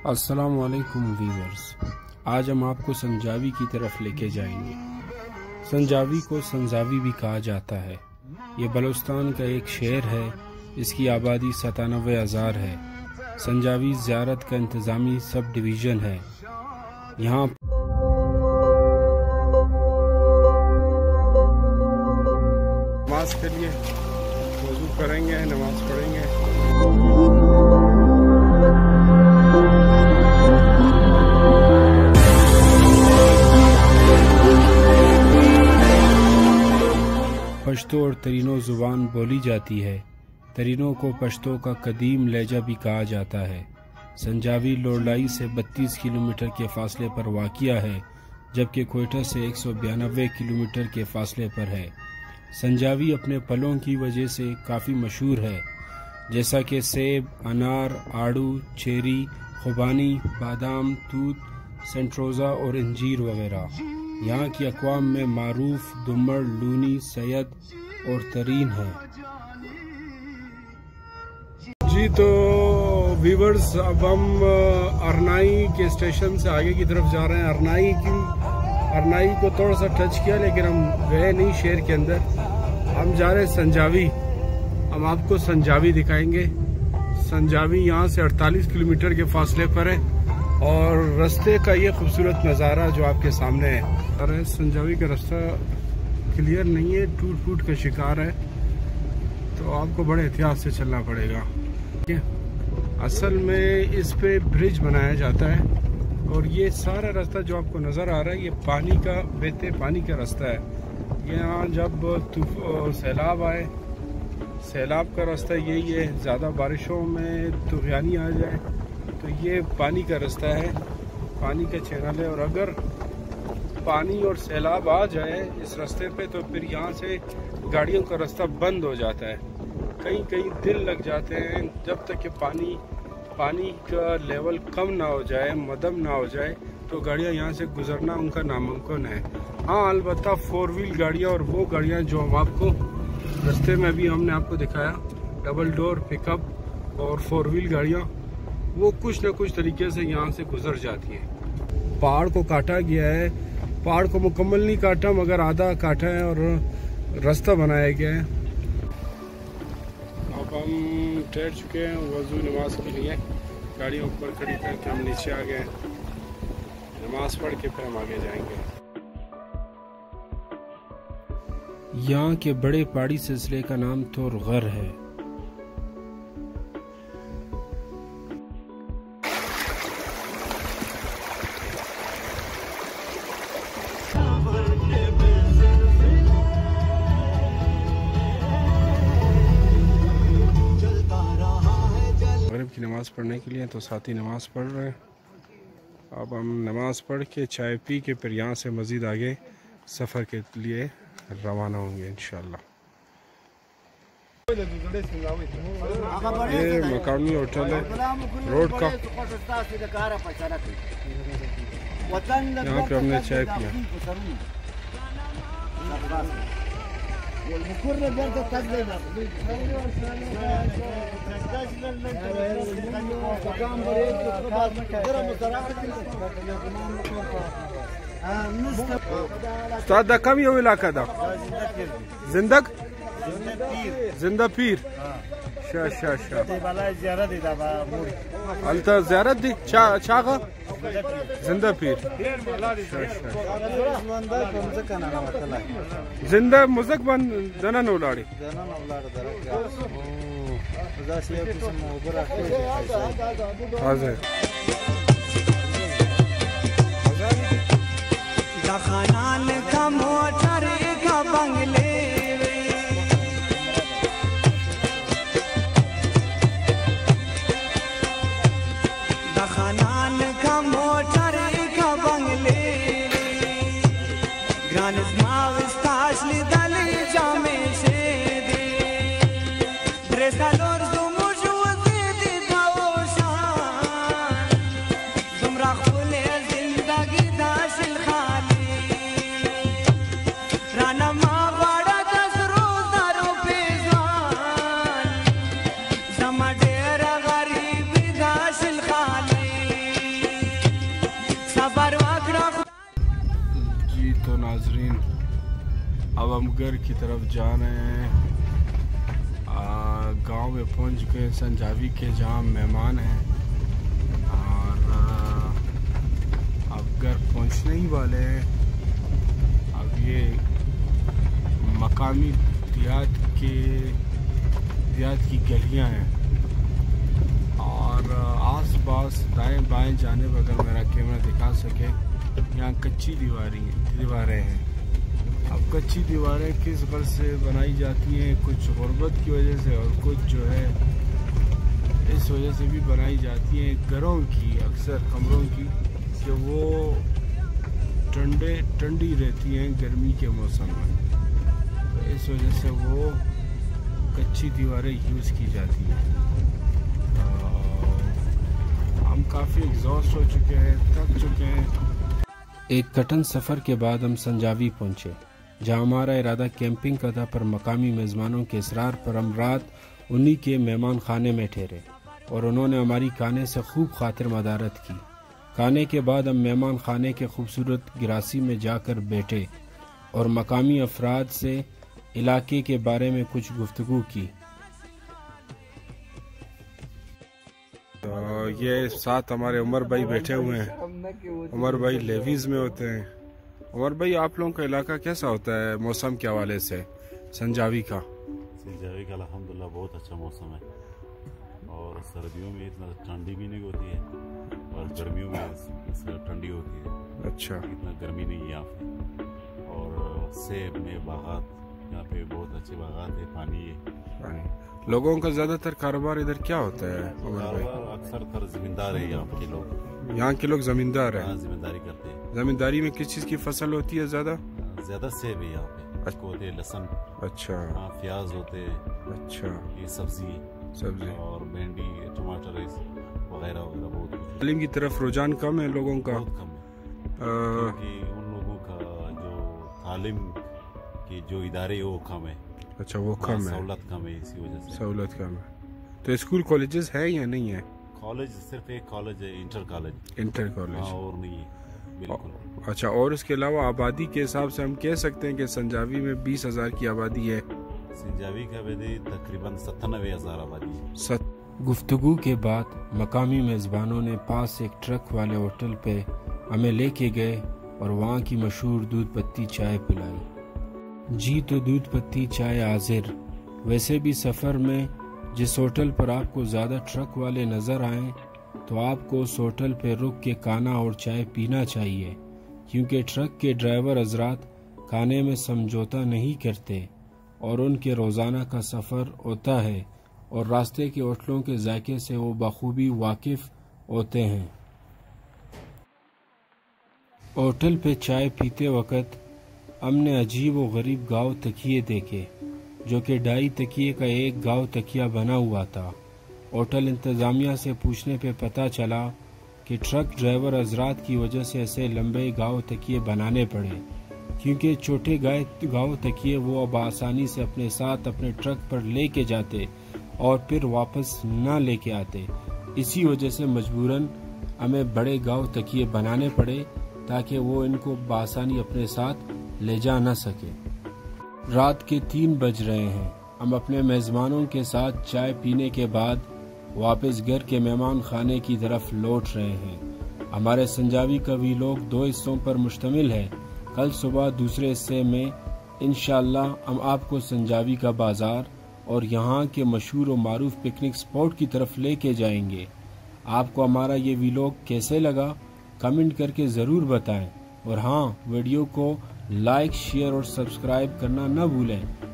السلام علیکم ویورز، آج ہم آپ کو سنجاوی کی طرف لے کے جائیں گے۔ سنجاوی کو سنجاوی بھی کہا جاتا ہے۔ یہ بلوچستان کا ایک شہر ہے، اس کی آبادی 97,000 ہے۔ سنجاوی زیارت کا انتظامی سب ڈویژن ہے۔ یہاں نماز کے لیے وضو کریں گے، نماز پڑھیں گے۔ پشتو اور ترینو زبان بولی جاتی ہے۔ ترینو کو پشتو کا قدیم لہجہ بھی کہا جاتا ہے۔ سنجاوی لوڑلائی سے 32 کلومیٹر کے فاصلے پر واقع ہے، جبکہ کوئٹہ سے 192 کلومیٹر کے فاصلے پر ہے۔ سنجاوی اپنے پھلوں کی وجہ سے کافی مشہور ہے، جیسا کہ سیب، انار، آڑو، چیری، خوبانی، بادام، توت، سنٹروزا اور انجیر وغیرہ۔ یہاں کی اقوام میں معروف دمر، لونی، سید اور ترین ہیں۔ جی تو ویورز، اب ہم ہرنائی کے اسٹیشن سے آگے کی طرف جا رہے ہیں۔ ہرنائی کو تھوڑا سا ٹچ کیا، لیکن ہم گئے نہیں شہر کے اندر۔ ہم جا رہے ہیں سنجاوی۔ ہم آپ کو سنجاوی دکھائیں گے۔ سنجاوی یہاں سے 48 کلومیٹر کے فاصلے پر ہے، اور رستے کا یہ خوبصورت نظارہ جو آپ کے سامنے ہے۔ سنجاوی کا رستہ کلیئر نہیں ہے، ٹوٹ کا شکار ہے، تو آپ کو بڑے احتیاط سے چلنا پڑے گا۔ اصل میں اس پہ برج بنایا جاتا ہے، اور یہ سارا راستہ جو آپ کو نظر آ رہا ہے، یہ پانی کا بہتے پانی کا راستہ ہے۔ یہاں جب سیلاب آئے، سیلاب کا راستہ یہی ہے۔ زیادہ بارشوں میں طوفانی آ جائے تو یہ پانی کا راستہ ہے، پانی کا چینل ہے، اور اگر پانی اور سیلاب آ جائے اس راستے پہ تو پھر یہاں سے گاڑیوں کا راستہ بند ہو جاتا ہے۔ کئی دن لگ جاتے ہیں، جب تک کہ پانی کا لیول کم نہ ہو جائے، مدم نہ ہو جائے، تو گاڑیاں یہاں سے گزرنا ان کا ناممکن ہے۔ ہاں، البتہ 4 ویل گاڑیاں اور وہ گاڑیاں جو ہم آپ کو راستے میں ابھی ہم نے آپ کو دکھایا، ڈبل ڈور پک اپ اور 4 ویل گاڑیاں، وہ کچھ نہ کچھ طریقے سے یہاں سے گزر جاتی ہیں۔ پہاڑ کو کاٹا گیا ہے، پہاڑ کو مکمل نہیں کاٹا مگر آدھا کاٹا ہے، اور راستہ بنایا گیا ہے۔ اب ہم ٹھہر چکے ہیں وضو نماز کے لیے، گاڑی اوپر کھڑی کر کے ہم نیچے آ گئے، نماز پڑھ کے پھر ہم آگے جائیں گے۔ یہاں کے بڑے پہاڑی سلسلے کا نام تھور غر ہے۔ مغرب کی نماز پڑھنے کے لیے تو ساتھی نماز پڑھ رہے ہیں۔ اب ہم نماز پڑھ کے چائے پی کے پھر یہاں سے مزید آگے سفر کے لیے روانہ ہوں گے انشاءاللہ۔ یہ مقامی ہوٹل ہے روڈ کا، یہاں پہ ہم نے چائے پیا۔ استاد دا کم یو علاقہ دا زندہ پیر شا التا زیارت دی چاغا زندہ پیر زندہ مزک بند دنن اولاڑی حاضر خانان کا موٹر کا بنگلے خانان کا موٹر کا بنگلے گرانز ماوستاش لیدل جامع شدی درستالور زموجود دی داوشان زمرا خول زندگی داشل خالی رانا ما بڑا اب ہم گھر کی طرف جا رہے ہیں. گاؤں میں پہنچ گئے سنجاوی کے جہاں مہمان ہیں اور اب گھر پہنچنے ہی والے ہیں. اب یہ مقامی دیہات کی گلیاں ہیں اور آس پاس دائیں بائیں جانب اگر میرا کیمرہ دکھا سکے یہاں کچی دیواریں ہیں. اب کچی دیواریں کس غرض سے بنائی جاتی ہیں؟ کچھ غربت کی وجہ سے اور کچھ جو ہے اس وجہ سے بھی بنائی جاتی ہیں گھروں کی، اکثر کمروں کی، کہ وہ ٹھنڈی رہتی ہیں گرمی کے موسم میں. تو اس وجہ سے وہ کچی دیواریں یوز کی جاتی ہیں. ہم کافی ایگزاسٹ ہو چکے ہیں، تھک چکے ہیں. ایک کٹن سفر کے بعد ہم سنجاوی پہنچے جہاں ہمارا ارادہ کیمپنگ کا تھا، پر مقامی میزبانوں کے اصرار پر ہم رات انہی کے مہمان خانے میں ٹھہرے اور انہوں نے ہماری کھانے سے خوب خاطر مدارت کی. کھانے کے بعد ہم مہمان خانے کے خوبصورت گراسی میں جا کر بیٹھے اور مقامی افراد سے علاقے کے بارے میں کچھ گفتگو کی. تو یہ ساتھ ہمارے عمر بھائی بیٹھے ہوئے ہیں. عمر بھائی لیویز میں ہوتے ہیں. عمر بھائی آپ لوگوں کا علاقہ کیسا ہوتا ہے موسم کے حوالے سے سنجاوی کا؟ سنجاوی کا الحمدللہ بہت اچھا موسم ہے اور سردیوں میں اتنا ٹھنڈی بھی نہیں ہوتی ہے اور گرمیوں میں ٹھنڈی ہوتی ہے. اچھا، اتنا گرمی نہیں ہے یہاں پہ. اور سیب میں باغات، یہاں پہ بہت اچھے باغات ہیں، پانی ہے. لوگوں کا زیادہ تر کاروبار ادھر کیا ہوتا ہے عمر بھائی؟ اکثر تر زمیندار ہیں یہاں کے لوگ. یہاں کے لوگ زمیندار ہیں؟ زمینداری کرتے ہیں. زمینداری میں کس چیز کی فصل ہوتی ہے زیادہ سیب ہے یہاں پہ. ہوتے لہسن، اچھا، پیاز ہوتے ہیں، اچھا، یہ سبزی اور بھنڈی، ٹماٹر وغیرہ وغیرہ. بہت تعلیم کی طرف رجحان کم ہے لوگوں کا؟ بہت کم ہے کیونکہ ان لوگوں کا جو تعلیم کے جو ادارے وہ کم ہے. اچھا، وہ کم ہے، سہولت کم ہے، اسی وجہ سے سہولت کم ہے. تو اسکول کالجز ہے یا نہیں ہے؟ کالج صرف ایک کالج ہے، انٹر کالج، اور نہیں ہے بالکل. اچھا، اور اس کے علاوہ آبادی کے حساب سے ہم کہہ سکتے ہیں کہ سنجاوی میں 20,000 کی آبادی ہے. سنجاوی کا آبادی تقریباً 97,000 آبادی ہے. گفتگو کے بعد مقامی میزبانوں نے پاس ایک ٹرک والے ہوٹل پہ ہمیں لے کے گئے اور وہاں کی مشہور دودھ پتی چائے پلائی. جی تو دودھ پتی چائے حاضر. ویسے بھی سفر میں جس ہوٹل پر آپ کو زیادہ ٹرک والے نظر آئیں تو آپ کو اس ہوٹل پہ رک کے کھانا اور چائے پینا چاہیے، کیونکہ ٹرک کے ڈرائیور حضرات کھانے میں سمجھوتا نہیں کرتے اور ان کے روزانہ کا سفر ہوتا ہے اور راستے کے ہوٹلوں کے ذائقے سے وہ بخوبی واقف ہوتے ہیں. ہوٹل پہ چائے پیتے وقت ہم نے عجیب و غریب گاؤ تکیے دیکھے جو کہ 2.5 تکیے کا ایک گاؤ تکیہ بنا ہوا تھا. ہوٹل انتظامیہ سے پوچھنے پہ پتہ چلا کہ ٹرک ڈرائیور حضرات کی وجہ سے ایسے لمبے گاؤ تکیے بنانے پڑے، کیونکہ چھوٹے گاؤ تکیے وہ اب آسانی سے اپنے ساتھ اپنے ٹرک پر لے کے جاتے اور پھر واپس نہ لے کے آتے. اسی وجہ سے مجبوراً ہمیں بڑے گاؤ تکیے بنانے پڑے تاکہ وہ ان کو بآسانی اپنے ساتھ لے جا نہ سکے. رات کے 3 بج رہے ہیں. ہم اپنے میزبانوں کے ساتھ چائے پینے کے بعد واپس گھر کے مہمان خانے کی طرف لوٹ رہے ہیں. ہمارے سنجاوی کا ویلاگ 2 حصوں پر مشتمل ہے. کل صبح دوسرے حصے میں انشاءاللہ ہم آپ کو سنجاوی کا بازار اور یہاں کے مشہور و معروف پکنک سپاٹ کی طرف لے کے جائیں گے. آپ کو ہمارا یہ ویلاگ کیسے لگا کمنٹ کر کے ضرور بتائیں، اور ہاں، ویڈیو کو لائک، شیئر اور سبسکرائب کرنا نہ بھولیں